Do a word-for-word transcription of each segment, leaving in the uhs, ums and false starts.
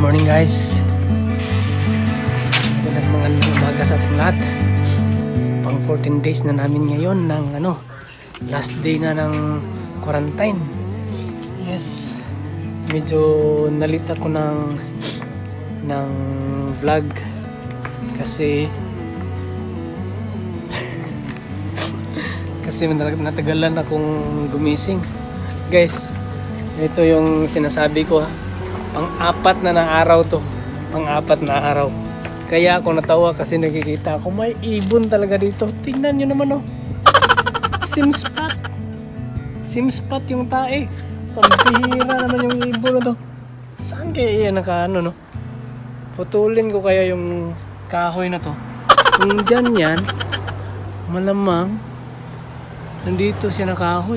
morning guys. Magandang magandang umaga sa ating lahat. Pang fourteen days na namin ngayon ng ano, last day na ng quarantine. Yes. Medyo nalita ko ng ng vlog kasi kasi natagalan akong gumising. Guys, ito yung sinasabi ko, pang-apat na ng araw to. Pang-apat na araw. Kaya ako natawa kasi nakikita ako may ibon talaga dito. Tingnan nyo naman oh. Sim spot. Sim spot yung tae. Pambihira naman yung ibon na to. Saan kaya yan naka ano no? Putulin ko kaya yung kahoy na to. Kung dyan yan, malamang nandito siya nakahoy.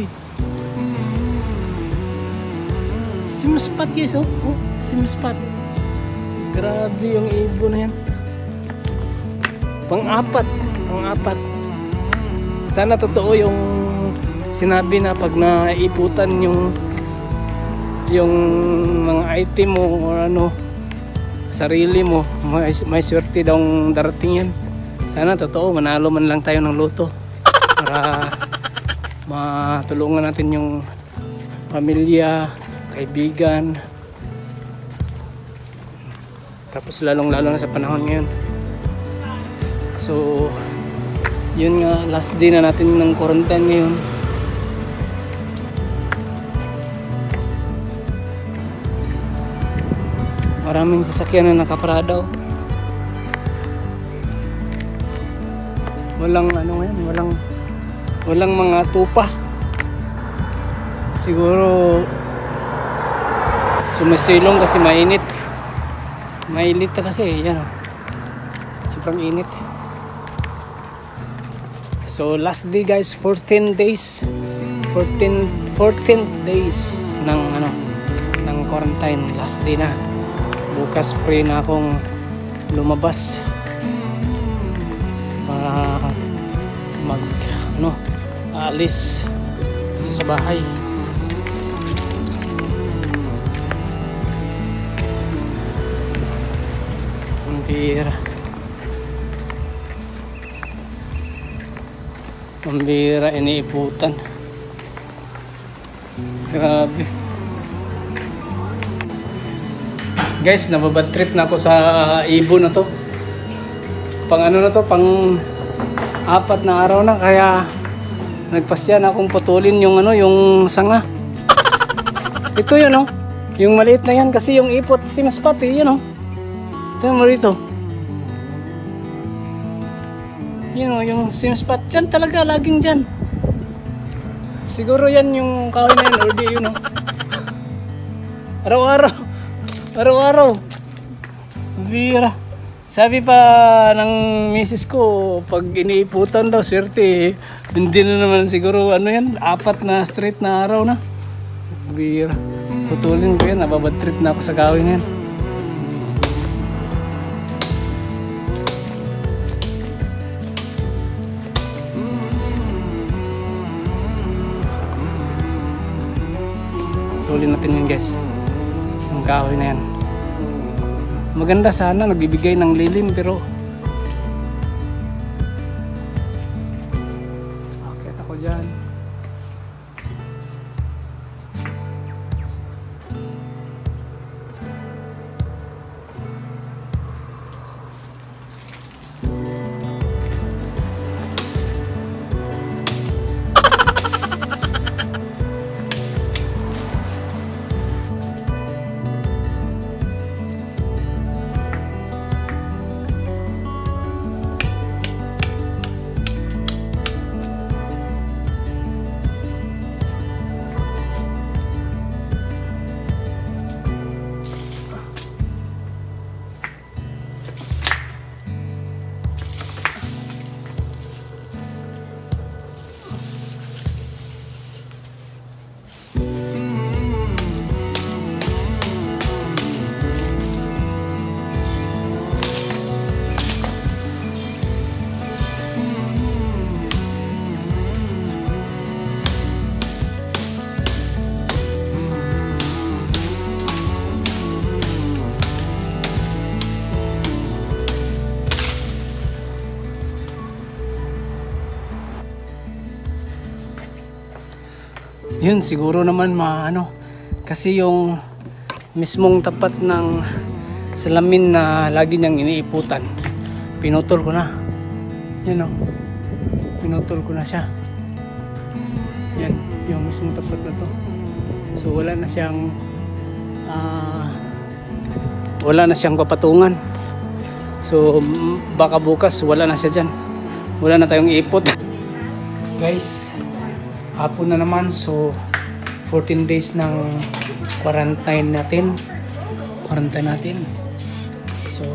Sim spot guys oh. Oh, sim spot. Grabe yung ibon na yan. Pang-apat, pang-apat. Sana totoo yung sinabi na pag naiputan yung yung mga item mo o ano, sarili mo, may, may swerte daw darating yan. Sana totoo, manalo man lang tayo ng loto para matulungan natin yung pamilya, kaibigan, tapos lalong lalo na sa panahon ngayon. So yun nga, last day na natin ng quarantine ngayon. Maraming sasakyan na nakaparadaw. Walang ano ngayon, walang walang mga tupa. Siguro sumisilong kasi mainit. Mainit na kasi, yan o. Sobrang init. So last day guys, fourteen days. fourteen, fourteen days ng ano, ng quarantine. Last day na. Bukas free na akong lumabas. Uh, mag ano, alis sa bahay. Pambira. Pambira, iniiputan. Grabe. Guys, nababad trip na ako sa ibon na to. Pang ano na to, pang apat na araw na, kaya nagpasya na akong putulin yung ano, yung sanga. Ito yun oh. Yung maliit na yan kasi yung ipot sim spot eh, yun oh. Tingnan mo rito. Yun o, yung sim spot. Dyan talaga, laging dyan. Siguro yan yung kahoy na yan, or di yun o. Araw-araw. Araw-araw. Bira. Sabi pa ng misis ko, pag iniiputan daw, swerte eh. Hindi na naman siguro, ano yan, apat na straight na araw na. Bira. Putulin ko yan, nababad trip na ako sa kahoy na yan. Tuloy natin yun guys, ang kahoy na yan. Maganda sana, nagbibigay ng lilim pero akit ako dyan. Yun, siguro naman maano. Kasi yung mismong tapat ng salamin na lagi niyang iniiputan, pinutol ko na. Yan o. Pinutol ko na siya. Yan, yung mismong tapat na to. So wala na siyang uh, wala na siyang papatungan. So baka bukas wala na siya dyan. Wala na tayong ipot. Guys, hapon na naman. So fourteen days ng quarantine natin. Quarantine natin. So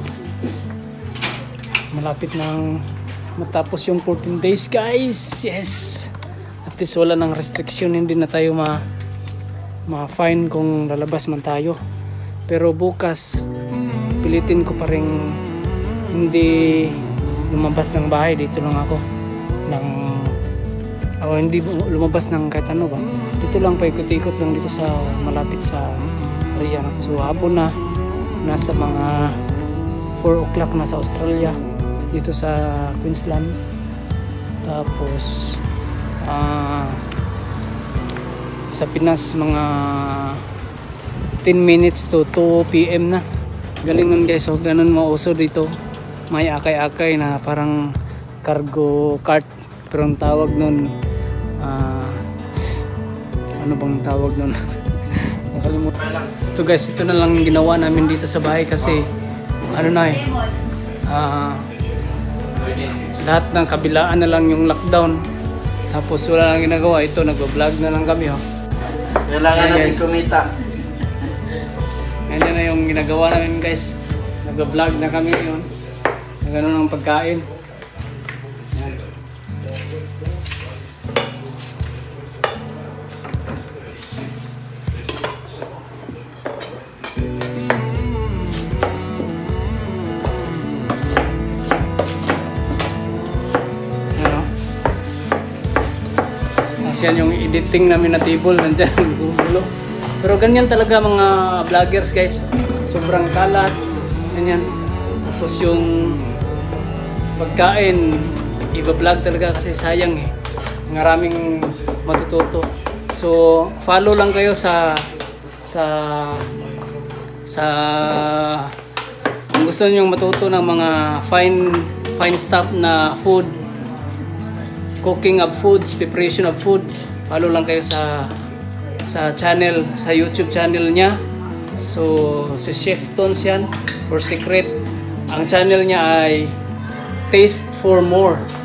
malapit nang matapos yung fourteen days, guys. Yes. At least wala nang restriction. Hindi na tayo ma ma-fine kung lalabas man tayo. Pero bukas pilitin ko pa rin hindi lumabas ng bahay. Dito lang ako ng oh, hindi lumabas ng kahit ano ba. Dito lang pa ikot-ikot lang dito sa malapit sa area. So hapon na, nasa mga four o'clock na sa Australia, dito sa Queensland. Tapos uh, sa Pinas mga ten minutes to two p m na. Galingan guys. So ganun mauso dito. May akay-akay na parang cargo cart, pero ang tawag nun uh, ano bang tawag nun? Nakalimutan. Ito guys, ito na lang ginawa namin dito sa bahay kasi ano na eh uh, lahat ng kabilaan na lang yung lockdown, tapos wala lang ginagawa. Ito, nag-vlog na lang kami. Oh. Kailangan natin kumita. Ganyan na yung ginagawa namin guys. Nag-vlog na kami yun. Ganun ang pagkain. Yan. Ano? Kasi yan yung editing namin na table. Nandyan, gugulo. Pero ganyan talaga mga vloggers guys. Sobrang kalat. Ganyan. Tapos yung pagkain, i-vlog talaga kasi sayang eh. Maraming matututo. So, follow lang kayo sa sa sa kung gusto niyo matuto ng mga fine fine stuff na food, cooking of foods, preparation of food, follow lang kayo sa sa channel, sa YouTube channel niya. So, si Chef Tons yan, for secret. Ang channel niya ay Taste for More.